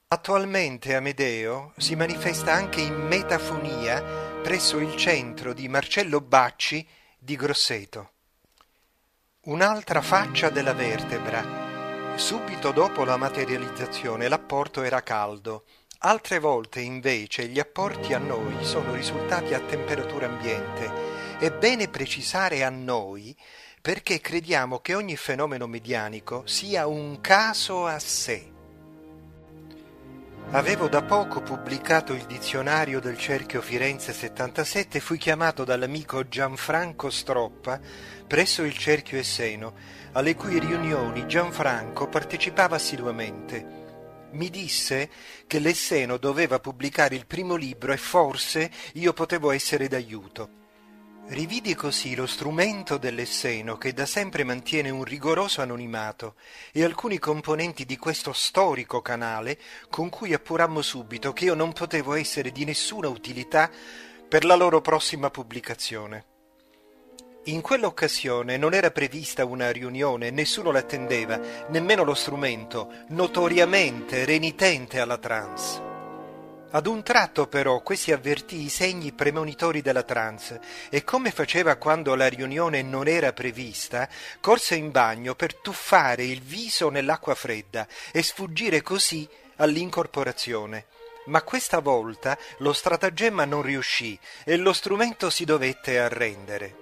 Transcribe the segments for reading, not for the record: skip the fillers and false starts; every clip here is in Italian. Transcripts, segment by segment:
Attualmente Amedeo si manifesta anche in metafonia presso il centro di Marcello Bacci di Grosseto. Un'altra faccia della vertebra. Subito dopo la materializzazione l'apporto era caldo. Altre volte invece gli apporti a noi sono risultati a temperatura ambiente. È bene precisare a noi perché crediamo che ogni fenomeno medianico sia un caso a sé. Avevo da poco pubblicato il dizionario del Cerchio Firenze 77 e fui chiamato dall'amico Gianfranco Stroppa presso il Cerchio Esseno, alle cui riunioni Gianfranco partecipava assiduamente. Mi disse che l'Esseno doveva pubblicare il primo libro e forse io potevo essere d'aiuto. Rividi così lo strumento dell'Esseno che da sempre mantiene un rigoroso anonimato e alcuni componenti di questo storico canale con cui appurammo subito che io non potevo essere di nessuna utilità per la loro prossima pubblicazione. In quell'occasione non era prevista una riunione, nessuno l'attendeva, nemmeno lo strumento, notoriamente renitente alla trance. Ad un tratto però questi avvertì i segni premonitori della trance e come faceva quando la riunione non era prevista, corse in bagno per tuffare il viso nell'acqua fredda e sfuggire così all'incorporazione. Ma questa volta lo stratagemma non riuscì e lo strumento si dovette arrendere.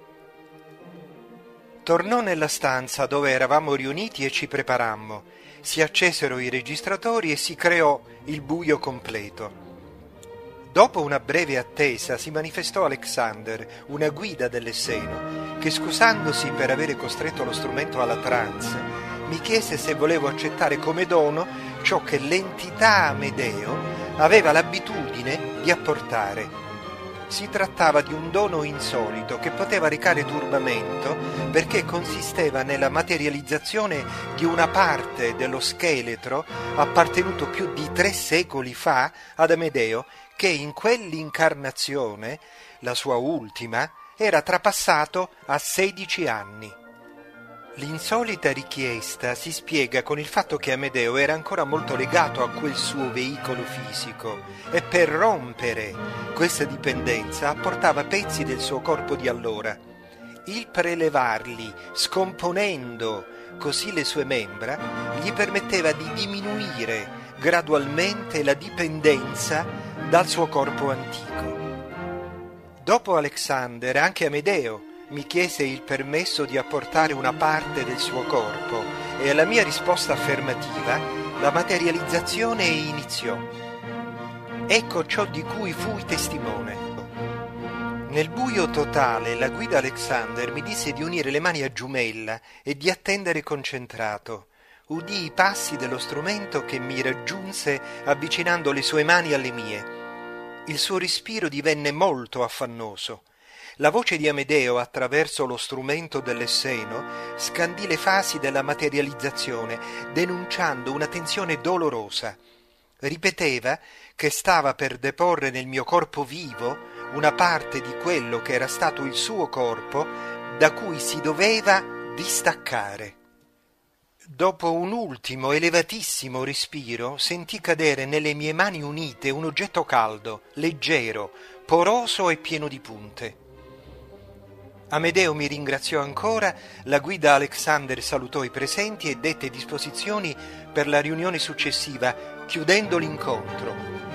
Tornò nella stanza dove eravamo riuniti e ci preparammo. Si accesero i registratori e si creò il buio completo. Dopo una breve attesa si manifestò Alexander, una guida dell'Esseno, che scusandosi per avere costretto lo strumento alla trance, mi chiese se volevo accettare come dono ciò che l'entità Amedeo aveva l'abitudine di apportare. Si trattava di un dono insolito che poteva recare turbamento perché consisteva nella materializzazione di una parte dello scheletro appartenuto più di 3 secoli fa ad Amedeo, che in quell'incarnazione, la sua ultima, era trapassato a 16 anni. L'insolita richiesta si spiega con il fatto che Amedeo era ancora molto legato a quel suo veicolo fisico e per rompere questa dipendenza apportava pezzi del suo corpo di allora. Il prelevarli, scomponendo così le sue membra, gli permetteva di diminuire gradualmente la dipendenza dal suo corpo antico. Dopo Alexander, anche Amedeo mi chiese il permesso di apportare una parte del suo corpo e alla mia risposta affermativa la materializzazione iniziò. Ecco ciò di cui fui testimone. Nel buio totale la guida Alexander mi disse di unire le mani a giumella e di attendere concentrato. Udii i passi dello strumento che mi raggiunse avvicinando le sue mani alle mie. Il suo respiro divenne molto affannoso. La voce di Amedeo attraverso lo strumento dell'Esseno scandì le fasi della materializzazione, denunciando una tensione dolorosa. Ripeteva che stava per deporre nel mio corpo vivo una parte di quello che era stato il suo corpo, da cui si doveva distaccare. Dopo un ultimo elevatissimo respiro sentì cadere nelle mie mani unite un oggetto caldo, leggero, poroso e pieno di punte. Amedeo mi ringraziò ancora, la guida Alexander salutò i presenti e dette disposizioni per la riunione successiva, chiudendo l'incontro.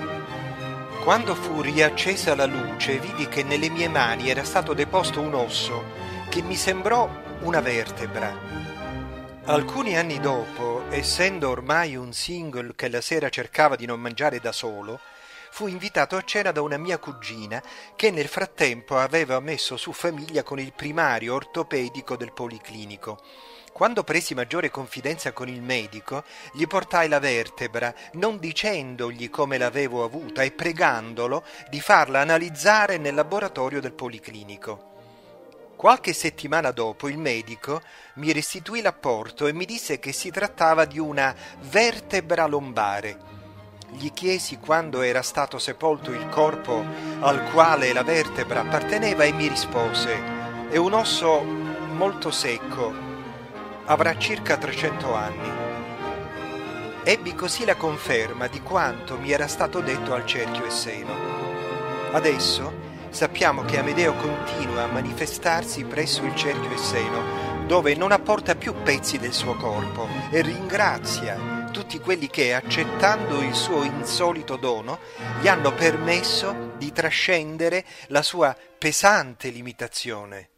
Quando fu riaccesa la luce, vidi che nelle mie mani era stato deposto un osso che mi sembrò una vertebra. Alcuni anni dopo, essendo ormai un single che la sera cercava di non mangiare da solo, fui invitato a cena da una mia cugina che nel frattempo aveva messo su famiglia con il primario ortopedico del Policlinico. Quando presi maggiore confidenza con il medico, gli portai la vertebra, non dicendogli come l'avevo avuta e pregandolo di farla analizzare nel laboratorio del Policlinico. Qualche settimana dopo il medico mi restituì l'apporto e mi disse che si trattava di una vertebra lombare. Gli chiesi quando era stato sepolto il corpo al quale la vertebra apparteneva e mi rispose: è un osso molto secco, avrà circa 300 anni. ebbi così la conferma di quanto mi era stato detto al cerchio esseno. Adesso sappiamo che Amedeo continua a manifestarsi presso il cerchio esseno, dove non apporta più pezzi del suo corpo e ringrazia tutti quelli che, accettando il suo insolito dono, gli hanno permesso di trascendere la sua pesante limitazione.